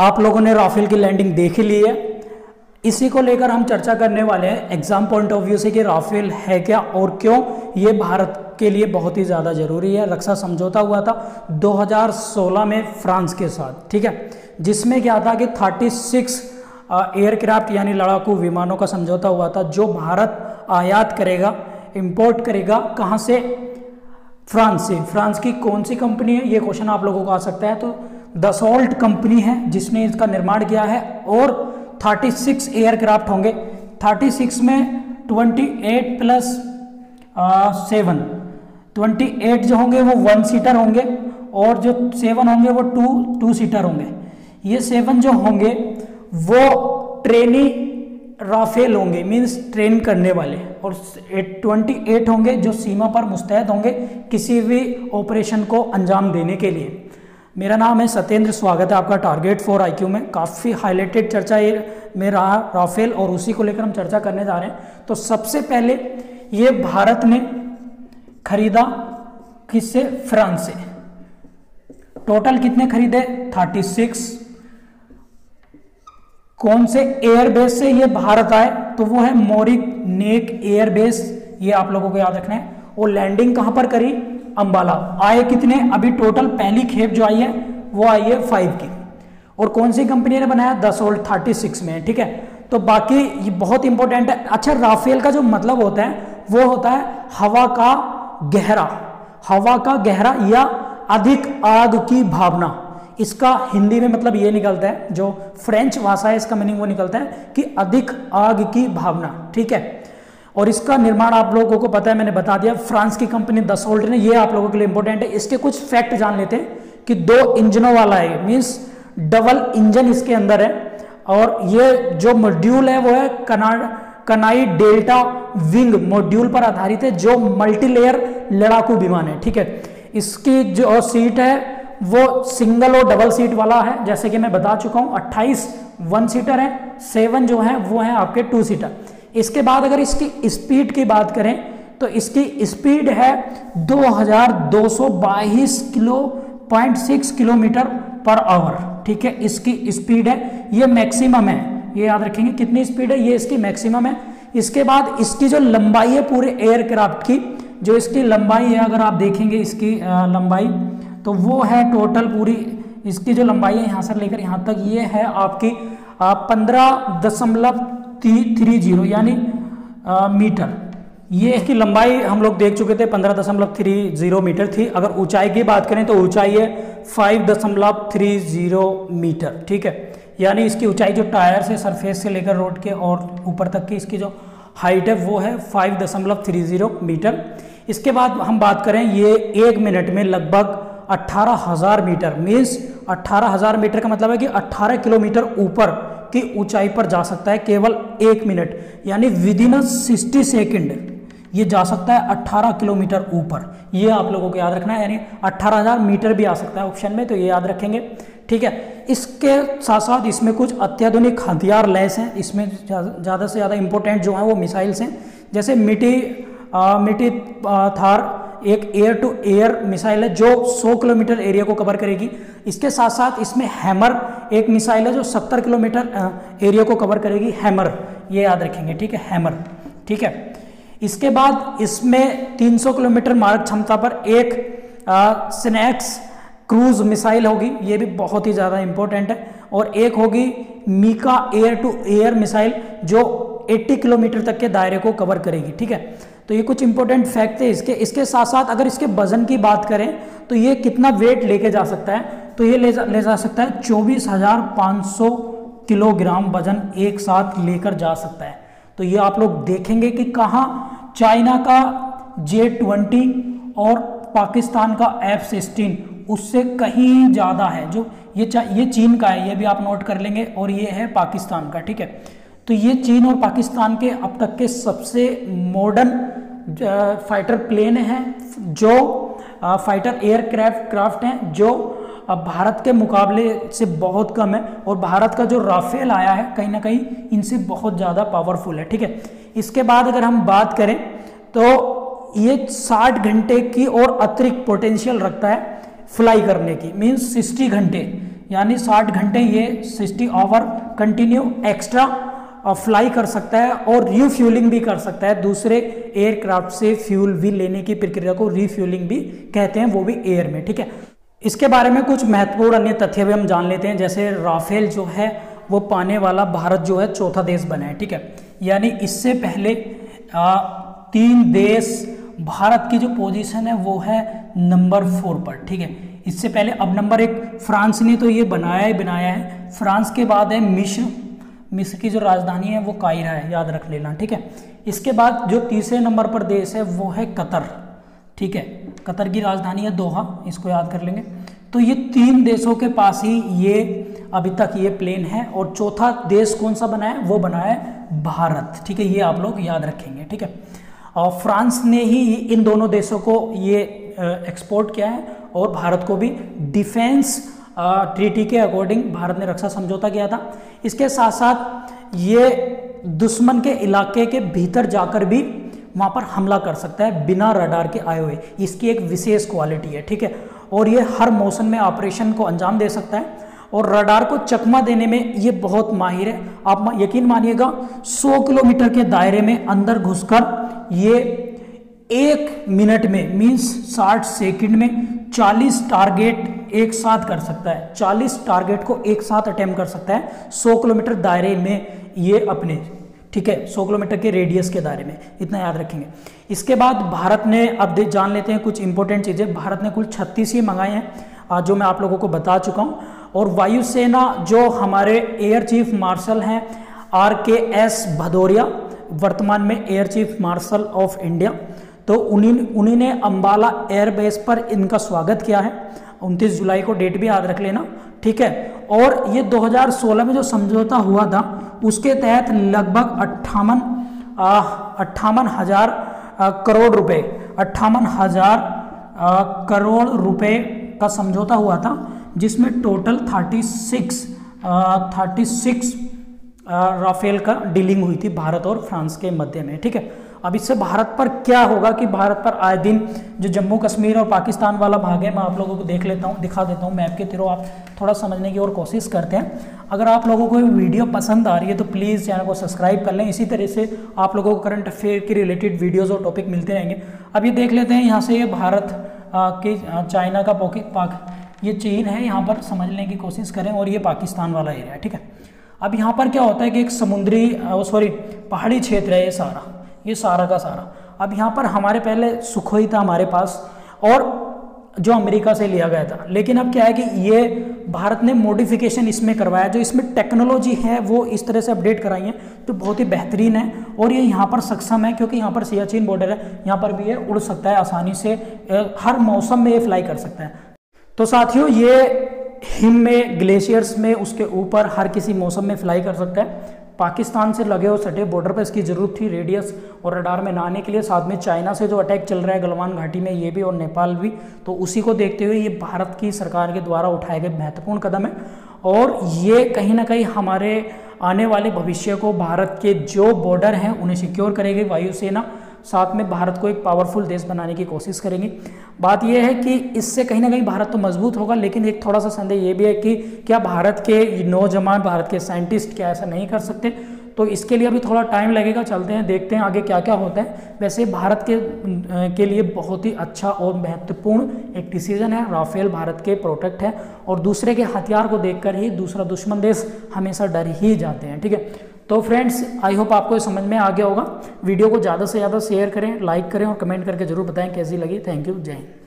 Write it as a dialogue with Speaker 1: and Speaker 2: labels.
Speaker 1: आप लोगों ने राफेल की लैंडिंग देख ही ली है। इसी को लेकर हम चर्चा करने वाले हैं एग्जाम पॉइंट ऑफ व्यू से कि राफेल है क्या और क्यों ये भारत के लिए बहुत ही ज़्यादा ज़रूरी है। रक्षा समझौता हुआ था 2016 में फ्रांस के साथ, ठीक है, जिसमें क्या था कि 36 एयरक्राफ्ट यानी लड़ाकू विमानों का समझौता हुआ था जो भारत आयात करेगा, इंपोर्ट करेगा। कहाँ से? फ्रांस से। फ्रांस की कौन सी कंपनी है, ये क्वेश्चन आप लोगों को आ सकता है। तो दसॉल्ट कंपनी है जिसने इसका निर्माण किया है और 36 एयरक्राफ्ट होंगे। 36 में 28 प्लस 7, 28 जो होंगे वो 1 सीटर होंगे और जो 7 होंगे वो 2 सीटर होंगे। ये 7 जो होंगे वो ट्रेनी राफेल होंगे, मींस ट्रेन करने वाले, और 28 होंगे जो सीमा पर मुस्तैद होंगे किसी भी ऑपरेशन को अंजाम देने के लिए। मेरा नाम है सत्येंद्र, स्वागत है आपका टारगेट फॉर IQ में। काफ़ी हाईलाइटेड चर्चा ये में रहा राफेल और उसी को लेकर हम चर्चा करने जा रहे हैं। तो सबसे पहले ये भारत ने खरीदा किससे? फ्रांस से। टोटल कितने खरीदे? 36। कौन से एयरबेस से ये भारत आए? तो वो है मोरिक नेक एयरबेस, ये आप लोगों को याद रखना है। और लैंडिंग कहां पर करी? अंबाला। आए कितने? अभी टोटल पहली खेप जो आई है वो आई है 5 की। और कौन सी कंपनी ने बनाया? दसॉल्ट 36 में, ठीक है। तो बाकी ये बहुत इंपॉर्टेंट है। अच्छा, राफेल का जो मतलब होता है वो होता है हवा का गहरा, हवा का गहरा या अधिक आग की भावना। इसका हिंदी में मतलब ये निकलता है, जो फ्रेंच भाषा है इसका मीनिंग वो निकलता है कि अधिक आग की भावना, ठीक है। और इसका निर्माण आप लोगों को पता है, मैंने बता दिया, फ्रांस की कंपनी दसॉल्ट ने। ये आप लोगों के लिए इंपॉर्टेंट है। इसके कुछ फैक्ट जान लेते हैं कि 2 इंजनों वाला है, मीन्स डबल इंजन इसके अंदर है। और ये जो मॉड्यूल है वो है कनाई डेल्टा विंग मॉड्यूल पर आधारित है, जो मल्टीलेयर लड़ाकू विमान है, ठीक है। इसकी जो सीट है वो सिंगल और डबल सीट वाला है, जैसे कि मैं बता चुका हूं। 28 1 सीटर है, 7 जो है वो है आपके 2 सीटर। इसके बाद अगर इसकी स्पीड की बात करें तो इसकी स्पीड है 2222.6 किलोमीटर पर आवर, ठीक है। इसकी स्पीड है, ये मैक्सिमम है, ये याद रखेंगे कितनी स्पीड है, ये इसकी मैक्सिमम है। इसके बाद इसकी जो लंबाई है पूरे एयरक्राफ्ट की, जो इसकी लंबाई है, अगर आप देखेंगे इसकी लंबाई, तो वो है टोटल पूरी इसकी जो लंबाई है यहाँ से लेकर यहाँ तक, ये है आपकी 15.30 यानी मीटर। ये इसकी लंबाई हम लोग देख चुके थे, 15.30 मीटर थी। अगर ऊंचाई की बात करें तो ऊंचाई है 5.30 मीटर, ठीक है। यानी इसकी ऊंचाई जो टायर से, सरफेस से लेकर रोड के और ऊपर तक की इसकी जो हाइट है वो है 5.30 मीटर। इसके बाद हम बात करें, ये 1 मिनट में लगभग 18,000 मीटर, मीन्स 18,000 मीटर का मतलब है कि 18 किलोमीटर ऊपर की ऊंचाई पर जा सकता है केवल 1 मिनट, यानी विदिन 60 सेकेंड ये जा सकता है 18 किलोमीटर ऊपर। ये आप लोगों को याद रखना है, यानी 18,000 मीटर भी आ सकता है ऑप्शन में, तो ये याद रखेंगे, ठीक है। इसके साथ साथ इसमें कुछ अत्याधुनिक हथियार लैस हैं। इसमें ज़्यादा से ज़्यादा इंपॉर्टेंट जो है वो मिसाइल्स हैं, जैसे मिटी थार एक एयर टू एयर मिसाइल है जो 100 किलोमीटर एरिया को कवर करेगी। इसके साथ साथ इसमें हैमर एक मिसाइल है जो 70 किलोमीटर एरिया को कवर करेगी, हैमर, ये याद रखेंगे, ठीक है, हैमर, ठीक है। इसके बाद इसमें 300 किलोमीटर मारक क्षमता पर एक स्नैक्स क्रूज मिसाइल होगी, ये भी बहुत ही ज़्यादा इंपॉर्टेंट है। और एक होगी MICA air to air missile जो 80 किलोमीटर तक के दायरे को कवर करेगी, ठीक है। तो ये कुछ इंपॉर्टेंट फैक्ट है इसके। इसके साथ साथ अगर इसके वजन की बात करें तो ये कितना वेट लेके जा सकता है, तो ये ले जा सकता है 24,500 किलोग्राम वजन एक साथ लेकर जा सकता है। तो ये आप लोग देखेंगे कि कहाँ चाइना का J-20 और पाकिस्तान का F-16 उससे कहीं ज़्यादा है। जो ये चीन का है, ये भी आप नोट कर लेंगे, और ये है पाकिस्तान का, ठीक है। तो ये चीन और पाकिस्तान के अब तक के सबसे मॉडर्न फाइटर प्लेन हैं, जो फाइटर एयरक्राफ्ट हैं, जो भारत के मुकाबले से बहुत कम है। और भारत का जो राफेल आया है कहीं ना कहीं इनसे बहुत ज़्यादा पावरफुल है, ठीक है। इसके बाद अगर हम बात करें तो ये 60 घंटे की और अतिरिक्त पोटेंशियल रखता है फ्लाई करने की, मीन्स 60 घंटे यानी 60 घंटे ये 60 आवर कंटिन्यू एक्स्ट्रा फ्लाई कर सकता है और रिफ्यूलिंग भी कर सकता है। दूसरे एयरक्राफ्ट से फ्यूल भी लेने की प्रक्रिया को रिफ्यूलिंग भी कहते हैं, वो भी एयर में, ठीक है। इसके बारे में कुछ महत्वपूर्ण अन्य तथ्य भी हम जान लेते हैं, जैसे राफेल जो है वो पाने वाला भारत जो है चौथा देश बना है, ठीक है। यानी इससे पहले 3 देश, भारत की जो पोजीशन है वो है नंबर 4 पर, ठीक है। इससे पहले अब नंबर 1 फ्रांस ने तो ये बनाया है। फ्रांस के बाद है मिस्र की जो राजधानी है वो कायरा है, याद रख लेना, ठीक है। इसके बाद जो तीसरे नंबर पर देश है वो है कतर, ठीक है। कतर की राजधानी है दोहा, इसको याद कर लेंगे। तो ये 3 देशों के पास ही ये अभी तक ये प्लेन है। और चौथा देश कौन सा बना है, वो बना है भारत, ठीक है। ये आप लोग याद रखेंगे, ठीक है। और फ्रांस ने ही इन दोनों देशों को ये एक्सपोर्ट किया है और भारत को भी डिफेंस ट्रीटी के अकॉर्डिंग भारत ने रक्षा समझौता किया था। इसके साथ साथ ये दुश्मन के इलाके के भीतर जाकर भी वहाँ पर हमला कर सकता है बिना रडार के आए हुए। इसकी एक विशेष क्वालिटी है, ठीक है। और ये हर मौसम में ऑपरेशन को अंजाम दे सकता है और रडार को चकमा देने में ये बहुत माहिर है। आप यकीन मानिएगा 100 किलोमीटर के दायरे में अंदर घुसकर ये 1 मिनट में मीन्स 60 सेकंड में 40 टारगेट एक साथ कर सकता है। 40 टारगेट को एक साथ अटेम्प्ट कर सकता है 100 किलोमीटर दायरे में ये अपने, ठीक है, 100 किलोमीटर के रेडियस के दायरे में, इतना याद रखेंगे। इसके बाद भारत ने, अब जान लेते हैं कुछ इंपॉर्टेंट चीज़ें। भारत ने कुल 36 ही मंगाए हैं जो मैं आप लोगों को बता चुका हूँ। और वायुसेना जो हमारे एयर चीफ मार्शल हैं RKS भदौरिया, वर्तमान में air chief marshal of India, तो उन्हीं ने अंबाला एयरबेस पर इनका स्वागत किया है। 29 जुलाई को डेट भी याद रख लेना, ठीक है। और ये 2016 में जो समझौता हुआ था उसके तहत लगभग 58,000 करोड़ रुपए, 58,000 करोड़ रुपए का समझौता हुआ था, जिसमें टोटल 36 राफेल का डीलिंग हुई थी भारत और फ्रांस के मध्य में, ठीक है। अब इससे भारत पर क्या होगा कि भारत पर आए दिन जो जम्मू कश्मीर और पाकिस्तान वाला भाग है, मैं आप लोगों को दिखा देता हूँ मैप के थ्रू, आप थोड़ा समझने की और कोशिश करते हैं। अगर आप लोगों को वीडियो पसंद आ रही है तो प्लीज़ चैनल को सब्सक्राइब कर लें। इसी तरह से आप लोगों को करंट अफेयर के रिलेटेड वीडियोज़ और टॉपिक मिलते रहेंगे। अब ये देख लेते हैं, यहाँ से ये भारत के चाइना का ये चीन है, यहाँ पर समझने की कोशिश करें, और ये पाकिस्तान वाला एरिया है, ठीक है। अब यहाँ पर क्या होता है कि एक पहाड़ी क्षेत्र है ये सारा का सारा। अब यहाँ पर हमारे पहले सुखोई था हमारे पास, और जो अमेरिका से लिया गया था, लेकिन अब क्या है कि ये भारत ने मॉडिफिकेशन इसमें करवाया, जो इसमें टेक्नोलॉजी है वो इस तरह से अपडेट कराई है जो बहुत ही बेहतरीन है। और ये यहाँ पर सक्षम है क्योंकि यहाँ पर सियाचिन बॉर्डर है, यहाँ पर भी ये उड़ सकता है आसानी से, हर मौसम में ये फ्लाई कर सकता है। तो साथियों, ये हिम में, ग्लेशियर्स में, उसके ऊपर हर किसी मौसम में फ्लाई कर सकता है। पाकिस्तान से लगे हुए सटे बॉर्डर पर इसकी ज़रूरत थी रेडियस और रडार में ना आने के लिए। साथ में चाइना से जो अटैक चल रहा है गलवान घाटी में, ये भी, और नेपाल भी, तो उसी को देखते हुए ये भारत की सरकार के द्वारा उठाए गए महत्वपूर्ण कदम है। और ये कहीं ना कहीं हमारे आने वाले भविष्य को, भारत के जो बॉर्डर हैं उन्हें सिक्योर करेगी वायुसेना, साथ में भारत को एक पावरफुल देश बनाने की कोशिश करेंगी। बात यह है कि इससे कहीं ना कहीं भारत तो मजबूत होगा, लेकिन एक थोड़ा सा संदेह ये भी है कि क्या भारत के नौजवान, भारत के साइंटिस्ट क्या ऐसा नहीं कर सकते। तो इसके लिए अभी थोड़ा टाइम लगेगा, चलते हैं देखते हैं आगे क्या क्या होता है। वैसे भारत के लिए बहुत ही अच्छा और महत्वपूर्ण एक डिसीजन है। राफेल भारत के प्रोटेक्ट है, और दूसरे के हथियार को देखकर ही दूसरा दुश्मन देश हमेशा डर ही जाते हैं, ठीक है। तो फ्रेंड्स, आई होप आपको ये समझ में आ गया होगा। वीडियो को ज़्यादा से ज़्यादा शेयर करें, लाइक करें और कमेंट करके जरूर बताएं कैसी लगी। थैंक यू, जय हिंद।